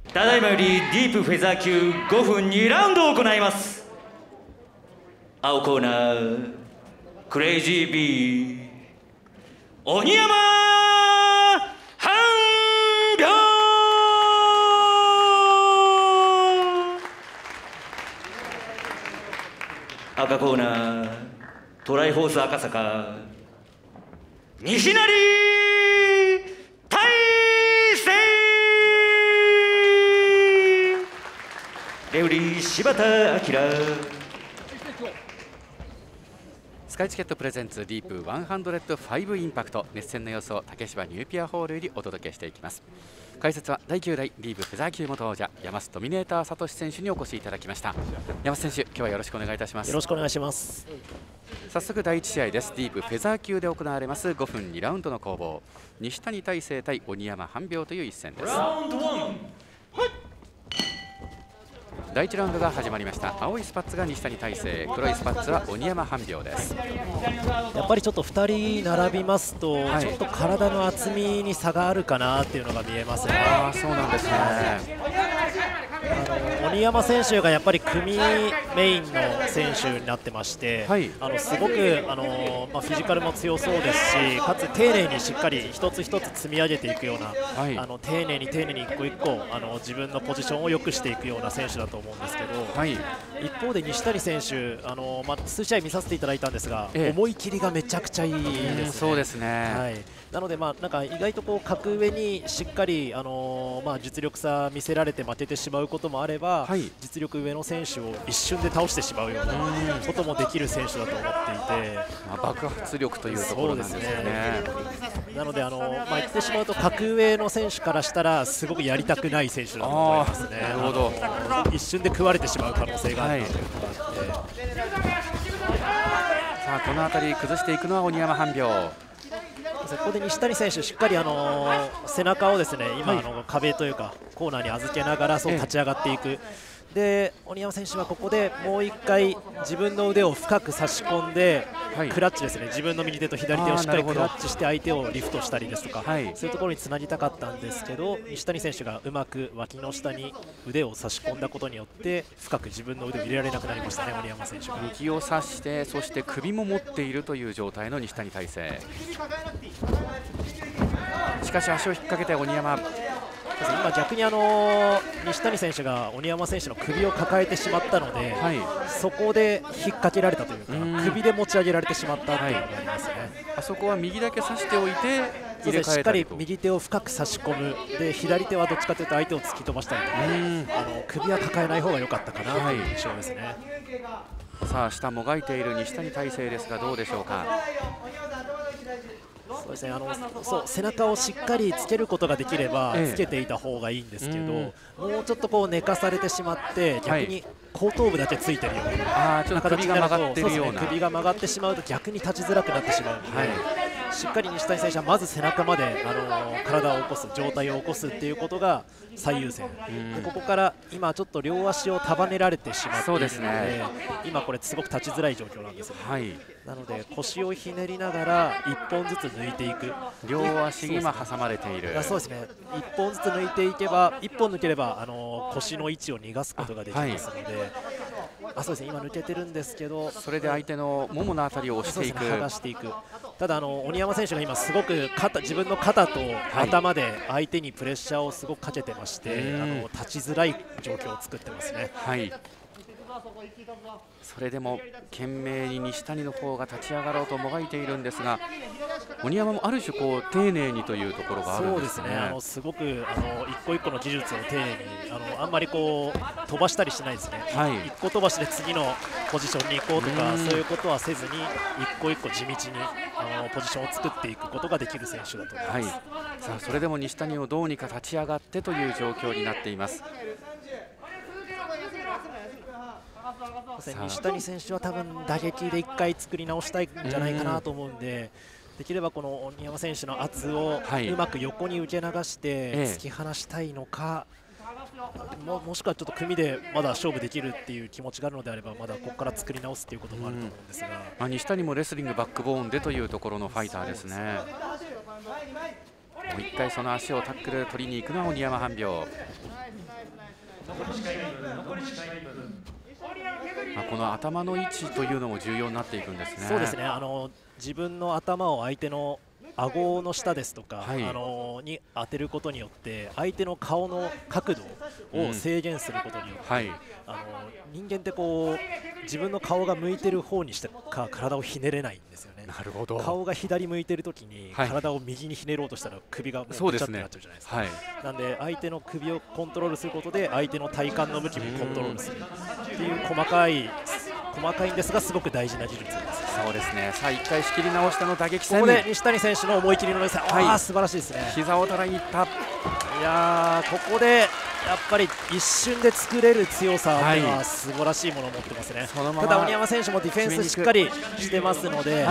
ただいまよりディープフェザー級5分2ラウンドを行います。青コーナークレイジービー鬼山半秒。赤コーナートライフォース赤坂西成大成。レフリー柴田明。 スカイチケットプレゼンツディープ105インパクト、熱戦の様子を竹芝ニューピアホールよりお届けしていきます。解説は第9代ディープフェザー級元王者山須ドミネーター聡選手にお越しいただきました。山須選手、今日はよろしくお願いいたします。 よろしくお願いします。 早速第1試合です。ディープフェザー級で行われます5分2ラウンドの攻防、西谷大成対鬼山半秒という一戦です。第1ラウンドが始まりました。青いスパッツが西谷大成、黒いスパッツは鬼山半秒です。 やっぱりちょっと2人並びますと、ちょっと体の厚みに差があるかなっていうのが見えますね。 そうなんですね。 鬼山選手がやっぱり組メインの選手になってまして、はい、すごくフィジカルも強そうですし、かつ丁寧にしっかり一つ一つ積み上げていくような、はい、丁寧に一個一個自分のポジションを良くしていくような選手だと思うんですけど、はい、一方で西谷選手数試合見させていただいたんですが、思い切りがめちゃくちゃいいですね。 そうですね、 はい、なので、なんか意外と格上にしっかり、実力差見せられて負けてしまうこともあれば、はい、実力上の選手を一瞬で倒してしまうようなこともできる選手だと思っていて、 爆発力というところなんですよね。 なので言ってしまうと格上の選手からしたらすごくやりたくない選手だと思いますね。 なるほど。 一瞬で食われてしまう可能性があるということがあって、 さあこの辺り崩していくのは鬼山半秒。 ここで西谷選手しっかり背中をですね今、はい、壁というかコーナーに預けながらそう立ち上がっていく。で鬼山選手はここでもう1回自分の腕を深く差し込んで、はい、クラッチですね、自分の右手と左手をしっかりクラッチして相手をリフトしたりですとか、はい、そういうところにつなぎたかったんですけど、西谷選手がうまく脇の下に腕を差し込んだことによって深く自分の腕を入れられなくなりましたね、鬼山選手が。 右を差して、そして首も持っているという状態の西谷大成。しかし足を引っ掛けて鬼山。 今逆に西谷選手が鬼山選手の首を抱えてしまったので、はい、そこで引っ掛けられたというか首で持ち上げられてしまったというのがありますね。 あそこは右だけ差しておいて入れ替えたりと、 しっかり右手を深く差し込む。で左手はどっちかというと相手を突き飛ばしたりとか、首は抱えない方が良かったかなという印象ですね。 さあ下もがいている西谷大成ですがどうでしょうか。 そうですね、背中をしっかりつけることができればつけていた方がいいんですけど、もうちょっと寝かされてしまって逆に後頭部だけついてるような形になると、首が曲がってしまうと逆に立ちづらくなってしまうので、しっかり西谷選手はまず背中まで体を起こす、状態を起こすっていうことが最優先で、ここから今ちょっと両足を束ねられてしまっているので、今これすごく立ちづらい状況なんですよね。はい、なので腰をひねりながら1本ずつ抜いていく。 両足に今挟まれている。 そうですね、1本ずつ抜いていけば、1本抜ければ腰の位置を逃がすことができますので、そうですね、今抜けてるんですけど、 それで相手のもものあたりを押していく、 剥がしていく。ただ鬼山選手が今すごく自分の肩と頭で相手にプレッシャーをすごくかけてまして、立ちづらい状況を作ってますね。はい、 それでも懸命に西谷の方が立ち上がろうともがいているんですが、鬼山もある種丁寧にというところがあるんですね。 そうですね、すごく一個一個の技術を丁寧にあんまり飛ばしたりしないですね。はい、一個飛ばしで次のポジションに行こうとかそういうことはせずに一個一個地道にポジションを作っていくことができる選手だと思います。はい、さあそれでも西谷をどうにか立ち上がってという状況になっています。 西谷選手は多分打撃で1回作り直したいんじゃないかなと思うんで、できればこの鬼山選手の圧をうまく横に受け流して突き放したいのか、もしくはちょっと組でまだ勝負できるっていう気持ちがあるのであれば、まだここから作り直すっていうこともあると思うんですが、 西谷もレスリングバックボーンでというところのファイターですね。 う一回その足をタックル取りに行くのは鬼山半秒。この頭の位置というのも重要になっていくんですね。 そうですね。自分の頭を相手の顎の下ですとか、に当てることによって相手の顔の角度を制限することによって、人間ってこう自分の顔が向いてる方にしてか体をひねれないんですよね。 なるほど。 顔が左向いてるときに体を右にひねろうとしたら首がもうぐちゃってなっちゃうじゃないですか。なんで相手の首をコントロールすることで相手の体幹の向きもコントロールするっていう細かいんですがすごく大事な技術です。 そうですね。さあ1回仕切り直したの打撃戦。 ここで西谷選手の思い切りの良さ、素晴らしいですね。 膝をたらにいった。 いやー、ここでやっぱり一瞬で作れる強さというのは素晴らしいものを持ってますね。ただ鬼山選手もディフェンスしっかりしてますので、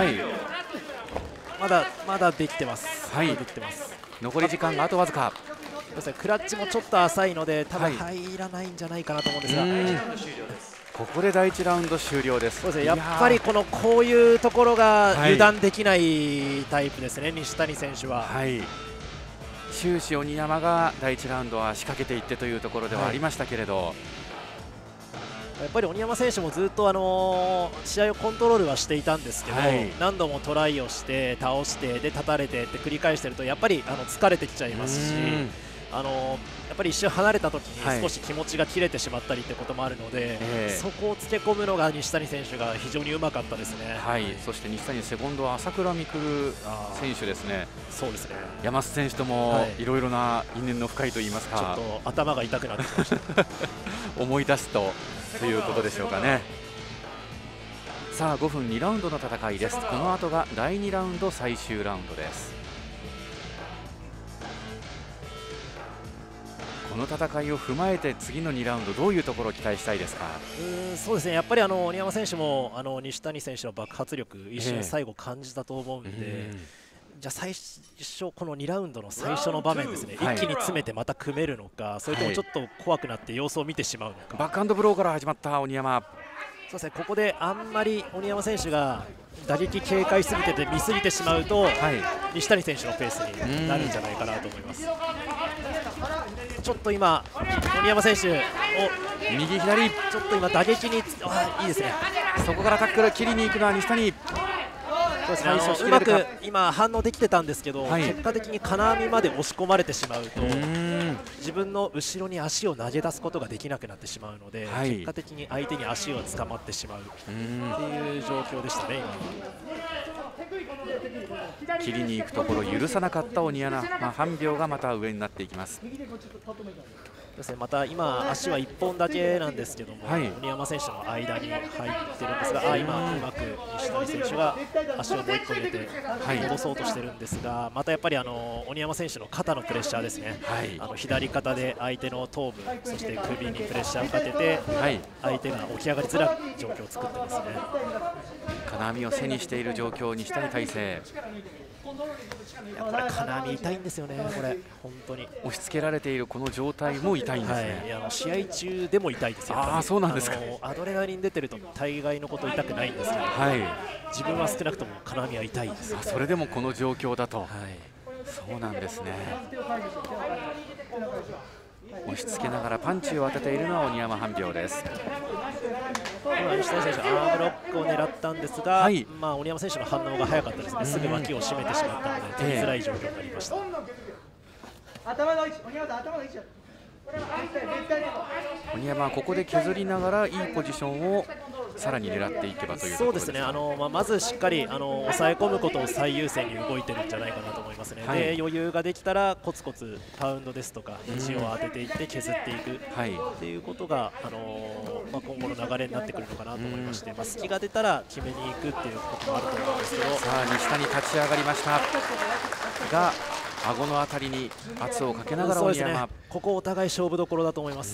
まだできてます。 残り時間があとわずか。 クラッチもちょっと浅いので多分入らないんじゃないかなと思うんですが、 ここで第1ラウンド終了です。 そうですね。やっぱりこういうところが油断できないタイプですね、西谷選手は。 終始鬼山が第1ラウンドは仕掛けていってというところではありましたけれど、 やっぱり鬼山選手もずっと試合をコントロールはしていたんですけど、何度もトライをして倒してで立たれてって繰り返しているとやっぱり疲れてきちゃいますし、やっぱり一瞬離れた時に少し気持ちが切れてしまったりってこともあるので、そこをつけ込むのが西谷選手が非常にうまかったですね。 そして西谷セコンドは朝倉未来選手ですね。 そうですね。 山須選手ともいろいろな因縁の深いといいますか、 ちょっと頭が痛くなってきました思い出すということでしょうかね。さあ5分2ラウンドの戦いです。この後が第2ラウンド最終ラウンドです。この戦いを踏まえて次の2ラウンドどういうところを期待したいですか。 そうですね。やっぱり鬼山選手も西谷選手の爆発力一瞬最後感じたと思うんで、じゃあ最初この2ラウンドの最初の場面ですね、一気に詰めてまた組めるのか、それともちょっと怖くなって様子を見てしまうのか。 バックハンドブローから始まった鬼山。 そうですね。ここであんまり鬼山選手が打撃警戒しすぎてて見すぎてしまうと、西谷選手のペースになるんじゃないかなと思います。ちょっと今鬼山選手を右左ちょっと今打撃にいいですね。 そこからタックル切りに行くのは西谷。 そうですね。うまく今反応できてたんですけど、結果的に金網まで押し込まれてしまうと自分の後ろに足を投げ出すことができなくなってしまうので、結果的に相手に足を捕まってしまうっていう状況でしたね。今は切りに行くところ許さなかった鬼山、半秒がまた上になっていきます。 ですね。また今足は1本だけなんですけども、鬼山選手の間に入ってるんですが、今うまく西谷選手が足をもう1個入れて戻そうとしてるんですが、またやっぱり鬼山選手の肩のプレッシャーですね。左肩で相手の頭部そして首にプレッシャーをかけて、相手が起き上がりづらい状況を作ってますね。 金網を背にしている状況、西谷大成。 これ金網痛いんですよね。これ本当に押し付けられているこの状態も痛いんですね。 試合中でも痛いですよ。 そうなんですか。 アドレナリン出てると大概のこと痛くないんですけど、自分は少なくとも金網は痛いです。 それでもこの状況だと、そうなんですね。押し付けながらパンチを当てているのは鬼山半秒です。 西谷選手アームロックを狙ったんですが、鬼山選手の反応が早かったですね。すぐ脇を締めてしまったので取りづらい状況になりました。 鬼山はここで削りながらいいポジションをさらに狙っていけばというところです。 そうですね。まずしっかり抑え込むことを最優先に動いてるんじゃないかなと思いますね。で余裕ができたらコツコツパウンドですとか肘を当てていって削っていくっていうことが今後の流れになってくるのかなと思いまして、隙が出たら決めに行くっていうこともあると思うんですけど、 さあ西谷立ち上がりましたが顎のあたりに圧をかけながら鬼山、 ここお互い勝負どころだと思います。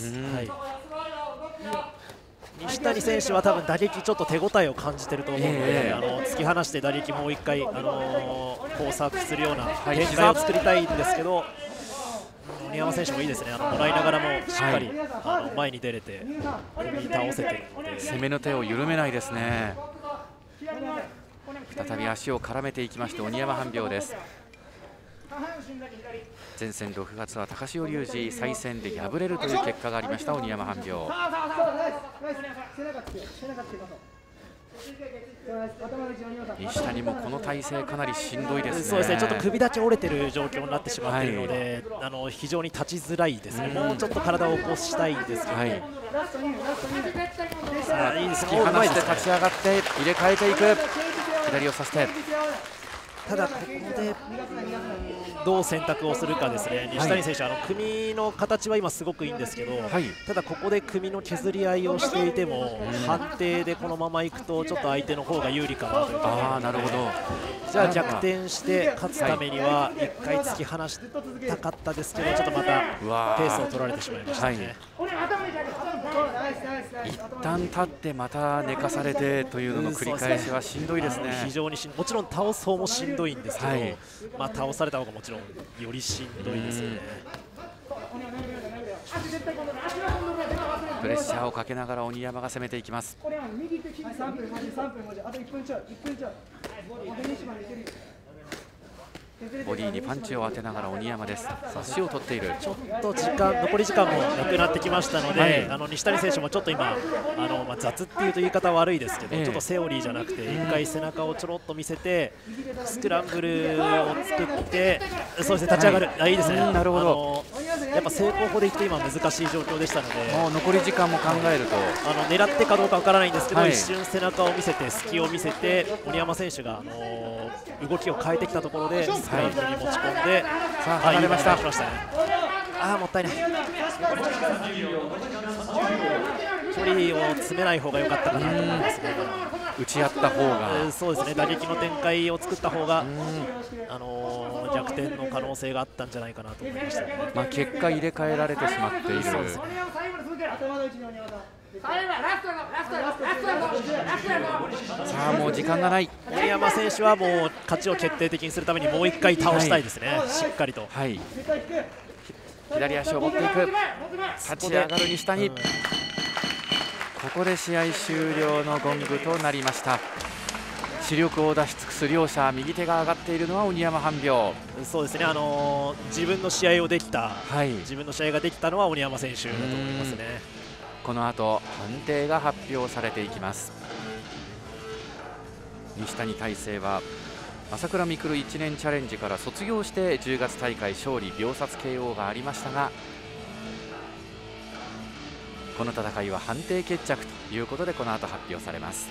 西谷選手は多分打撃ちょっと手応えを感じていると思うので、突き放して打撃もう1回コースアップするような展開を作りたいんですけど、鬼山選手もいいですね。もらいながらもしっかり前に出れて組み倒せているので、 攻めの手を緩めないですね。再び足を絡めていきまして鬼山半秒です。 前線6月は高潮龍二再戦で敗れるという結果がありました鬼山半秒。西谷もこの体勢かなりしんどいですね。 そうですね、ちょっと首だけ折れてる状況になってしまっているので、非常に立ちづらいですね。もうちょっと体を起こしたいんですけど、 さあ突き放して立ち上がって入れ替えていく。左をさせて、 ただここでどう選択をするかですね。西谷選手、組の形は今すごくいいんですけど、ただここで組の削り合いをしていても、判定でこのままいくとちょっと相手の方が有利かなという。 なるほど。 じゃあ逆転して勝つためには1回突き放したかったですけど、ちょっとまたペースを取られてしまいましたね。 一旦立ってまた寝かされてというのの繰り返しはしんどいですね。 非常にもちろん倒す方もしんどいんですけど、倒された方がもちろんよりしんどいですよね。 プレッシャーをかけながら鬼山が攻めていきます。ボディにパンチを当てながら鬼山です。足を取っている。 ちょっと残り時間もなくなってきましたので、西谷選手もちょっと今雑っていうと言い方は悪いですけど、ちょっとセオリーじゃなくて1回背中をちょろっと見せてスクランブルを作って、そうですね、立ち上がる。いいですね。 なるほど。 やっぱ成功法でいくと今難しい状況でしたので、 もう残り時間も考えると狙ってかどうかわからないんですけど、一瞬背中を見せて隙を見せて鬼山選手が動きを変えてきたところでスクランブルに持ち込んで、 さあ離れました。 もったいない。距離を詰めない方が良かったかなと思いますね。 打ち合った方が、 そうですね、打撃の展開を作った方が逆転の可能性があったんじゃないかなと思いましたね。 結果入れ替えられてしまっている。さあもう時間がない。 森山選手はもう勝ちを決定的にするためにもう1回倒したいですね、しっかりと。 左足を持っていく。立ち上がる西谷。ここで試合終了のゴングとなりました。視力を出し尽くす両者、右手が上がっているのは鬼山半秒。 そうですね、自分の試合をできた、自分の試合ができたのは鬼山選手だと思いますね。 この後判定が発表されていきます。西谷大成は朝倉未来1年チャレンジから卒業して10月大会勝利秒殺 KO がありましたが、この戦いは判定決着ということでこの後発表されます。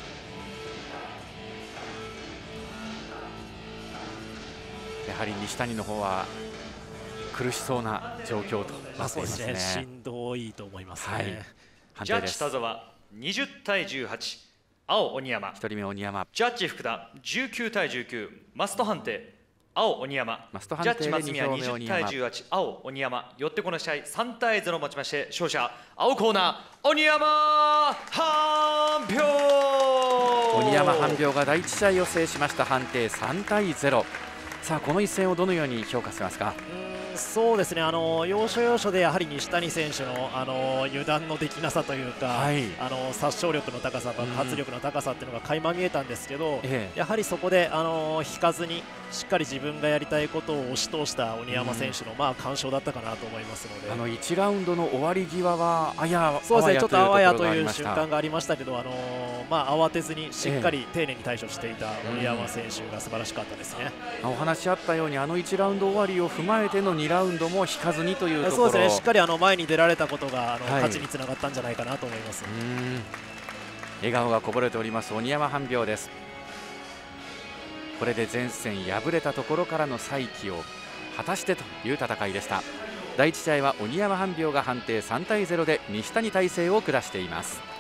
やはり西谷の方は苦しそうな状況となっていますね。 しんどいと思いますね。 ジャッジ田澤20対18、青鬼山。 1人目鬼山。 ジャッジ福田19対19、マスト判定青鬼山。ジャッジ松宮20対18、青鬼山。よってこの試合3対0をもちまして勝者青コーナー鬼山半秒。 鬼山半秒が第1試合を制しました。判定3対0。さあこの一戦をどのように評価しますか。 そうですね、要所要所でやはり西谷選手の油断のできなさというか、殺傷力の高さ、爆発力の高さっていうのが垣間見えたんですけど、やはりそこで引かずにしっかり自分がやりたいことを押し通した鬼山選手の完勝だったかなと思いますので、 1ラウンドの終わり際はそうですね、ちょっとあわやという瞬間がありましたけど、慌てずにしっかり丁寧に対処していた鬼山選手が素晴らしかったですね。 お話しあったように1ラウンド終わりを踏まえての2ラウンドも引かずにというところ、 そうですね、しっかり前に出られたことが勝ちにつながったんじゃないかなと思います。 笑顔がこぼれております鬼山半秒です。これで前線敗れたところからの再起を果たしてという戦いでした。第1試合は鬼山半秒が判定3対0で西谷大成を下しています。